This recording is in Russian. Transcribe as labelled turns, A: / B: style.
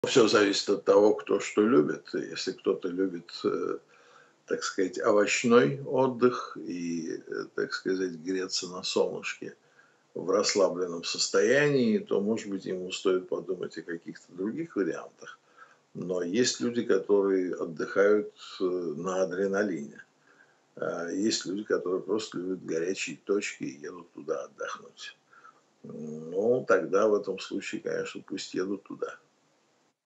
A: Все зависит от того, кто что любит. Если кто-то любит, так сказать, овощной отдых и, так сказать, греться на солнышке в расслабленном состоянии, то, может быть, ему стоит подумать о каких-то других вариантах. Но есть люди, которые отдыхают на адреналине. А есть люди, которые просто любят горячие точки и едут туда отдохнуть. Ну, тогда в этом случае, конечно, пусть едут туда.